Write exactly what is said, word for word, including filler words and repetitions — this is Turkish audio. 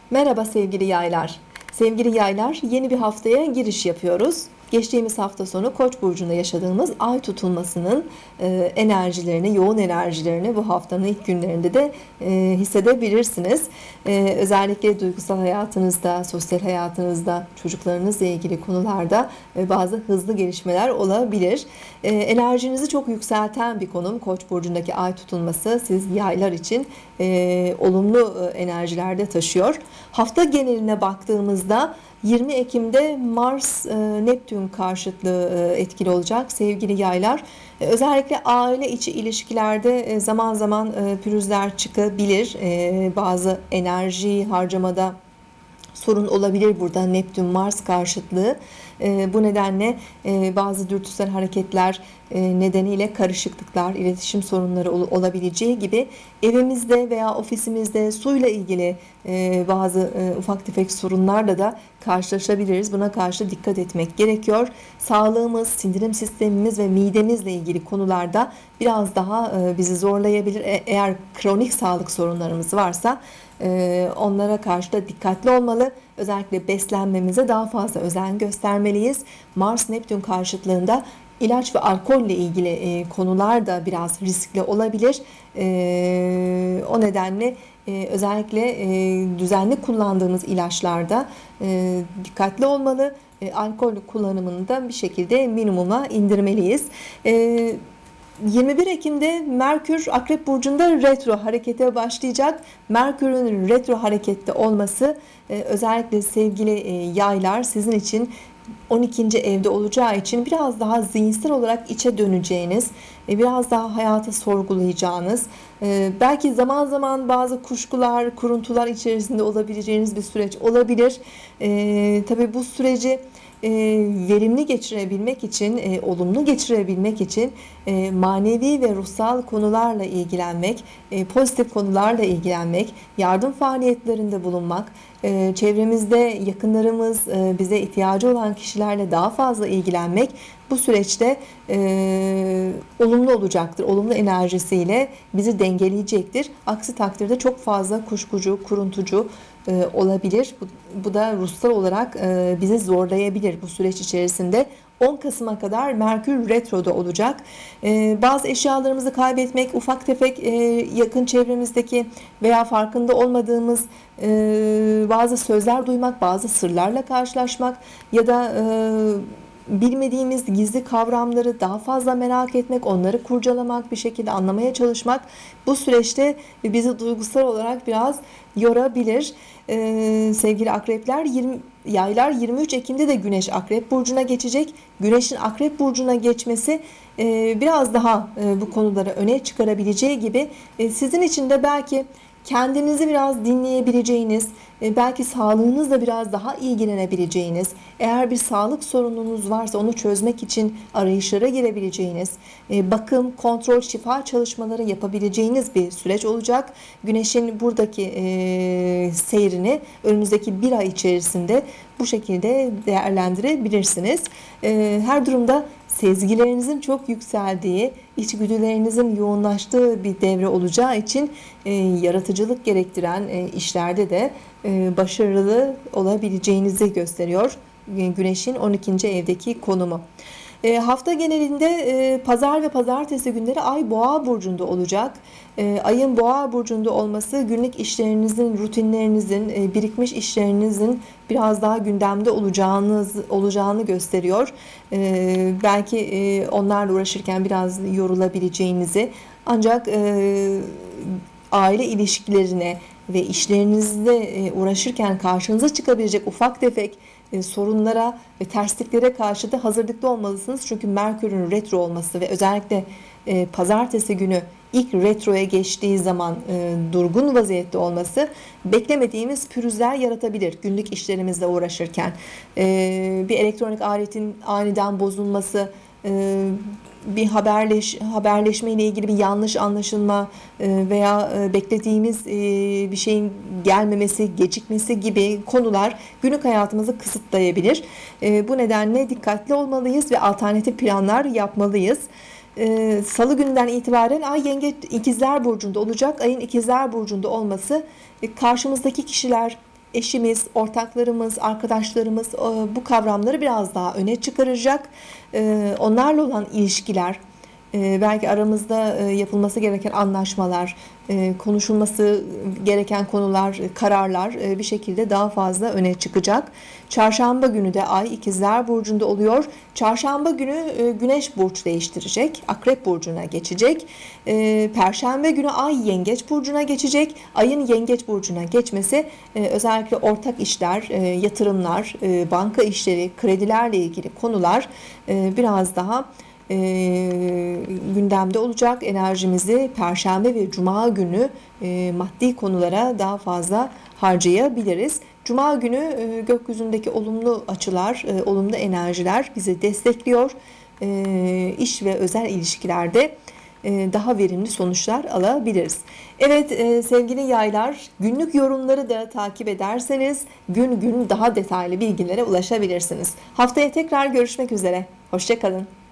Merhaba sevgili yaylar. Sevgili yaylar, yeni bir haftaya giriş yapıyoruz. Geçtiğimiz hafta sonu Koç burcunda yaşadığımız ay tutulmasının e, enerjilerini, yoğun enerjilerini bu haftanın ilk günlerinde de e, hissedebilirsiniz. E, özellikle duygusal hayatınızda, sosyal hayatınızda, çocuklarınızla ilgili konularda e, bazı hızlı gelişmeler olabilir. E, enerjinizi çok yükselten bir konum Koç burcundaki ay tutulması siz yaylar için e, olumlu enerjilerde taşıyor. Hafta geneline baktığımızda yirmi Ekim'de Mars Neptün karşıtlığı etkili olacak sevgili yaylar. Özellikle aile içi ilişkilerde zaman zaman pürüzler çıkabilir. Bazı enerji harcamada sorun olabilir burada Neptün Mars karşıtlığı. Bu nedenle bazı dürtüsel hareketler nedeniyle karışıklıklar, iletişim sorunları olabileceği gibi evimizde veya ofisimizde suyla ilgili bazı ufak tefek sorunlarla da karşılaşabiliriz. Buna karşı dikkat etmek gerekiyor. Sağlığımız, sindirim sistemimiz ve midemizle ilgili konularda biraz daha bizi zorlayabilir. Eğer kronik sağlık sorunlarımız varsa onlara karşı da dikkatli olmalı. Özellikle beslenmemize daha fazla özen göstermeliyiz. Mars Neptün karşıtlığında ilaç ve alkolle ilgili konular da biraz riskli olabilir. O nedenle özellikle düzenli kullandığımız ilaçlarda dikkatli olmalı. Alkol kullanımını da bir şekilde minimuma indirmeliyiz. yirmi bir Ekim'de Merkür Akrep Burcu'nda retro harekete başlayacak. Merkür'ün retro harekette olması özellikle sevgili yaylar sizin için on ikinci evde olacağı için biraz daha zihinsel olarak içe döneceğiniz, biraz daha hayatı sorgulayacağınız, belki zaman zaman bazı kuşkular, kuruntular içerisinde olabileceğiniz bir süreç olabilir. Tabii bu süreci verimli geçirebilmek için, olumlu geçirebilmek için manevi ve ruhsal konularla ilgilenmek, pozitif konularla ilgilenmek, yardım faaliyetlerinde bulunmak, çevremizde yakınlarımız, bize ihtiyacı olan kişilerle daha fazla ilgilenmek bu süreçte e, olumlu olacaktır. Olumlu enerjisiyle bizi dengeleyecektir. Aksi takdirde çok fazla kuşkucu, kuruntucu e, olabilir. Bu, bu da ruhsal olarak e, bizi zorlayabilir bu süreç içerisinde. on Kasım'a kadar Merkür Retro'da olacak. Ee, bazı eşyalarımızı kaybetmek, ufak tefek e, yakın çevremizdeki veya farkında olmadığımız e, bazı sözler duymak, bazı sırlarla karşılaşmak ya da e, bilmediğimiz gizli kavramları daha fazla merak etmek, onları kurcalamak, bir şekilde anlamaya çalışmak bu süreçte bizi duygusal olarak biraz yorabilir. Ee, sevgili akrepler, yirmi, yaylar yirmi üç Ekim'de de Güneş Akrep Burcu'na geçecek. Güneş'in Akrep Burcu'na geçmesi e, biraz daha e, bu konuları öne çıkarabileceği gibi e, sizin için de belki kendinizi biraz dinleyebileceğiniz, belki sağlığınızla biraz daha ilgilenebileceğiniz, eğer bir sağlık sorununuz varsa onu çözmek için arayışlara girebileceğiniz, bakım, kontrol, şifa çalışmaları yapabileceğiniz bir süreç olacak. Güneşin buradaki seyrini önümüzdeki bir ay içerisinde bu şekilde değerlendirebilirsiniz. Her durumda sezgilerinizin çok yükseldiği, içgüdülerinizin yoğunlaştığı bir devre olacağı için e, yaratıcılık gerektiren e, işlerde de e, başarılı olabileceğinizi gösteriyor Güneş'in on ikinci evdeki konumu. E, hafta genelinde e, pazar ve pazartesi günleri Ay Boğa burcunda olacak. E, ayın Boğa burcunda olması günlük işlerinizin, rutinlerinizin, e, birikmiş işlerinizin biraz daha gündemde olacağınız olacağını gösteriyor. E, belki e, onlarla uğraşırken biraz yorulabileceğinizi, ancak e, aile ilişkilerine ve işlerinizle uğraşırken karşınıza çıkabilecek ufak tefek sorunlara ve tersliklere karşı da hazırlıklı olmalısınız. Çünkü Merkür'ün retro olması ve özellikle pazartesi günü ilk retroya geçtiği zaman durgun vaziyette olması beklemediğimiz pürüzler yaratabilir günlük işlerimizle uğraşırken. Bir elektronik aletin aniden bozulması, bir haberleş haberleşme ile ilgili bir yanlış anlaşılma veya beklediğimiz bir şeyin gelmemesi, gecikmesi gibi konular günlük hayatımızı kısıtlayabilir. Bu nedenle dikkatli olmalıyız ve alternatif planlar yapmalıyız. Salı gününden itibaren Ay Yengeç İkizler Burcu'nda olacak. Ayın İkizler Burcu'nda olması karşımızdaki kişiler, eşimiz, ortaklarımız, arkadaşlarımız bu kavramları biraz daha öne çıkaracak. Onlarla olan ilişkiler, belki aramızda yapılması gereken anlaşmalar, konuşulması gereken konular, kararlar bir şekilde daha fazla öne çıkacak. Çarşamba günü de Ay İkizler Burcu'nda oluyor. Çarşamba günü Güneş burç değiştirecek. Akrep Burcu'na geçecek. Perşembe günü Ay Yengeç Burcu'na geçecek. Ayın Yengeç Burcu'na geçmesi özellikle ortak işler, yatırımlar, banka işleri, kredilerle ilgili konular biraz daha E, gündemde olacak. Enerjimizi Perşembe ve Cuma günü e, maddi konulara daha fazla harcayabiliriz. Cuma günü e, gökyüzündeki olumlu açılar, e, olumlu enerjiler bizi destekliyor. E, iş ve özel ilişkilerde e, daha verimli sonuçlar alabiliriz. Evet e, sevgili yaylar, günlük yorumları da takip ederseniz gün gün daha detaylı bilgilere ulaşabilirsiniz. Haftaya tekrar görüşmek üzere. Hoşça kalın.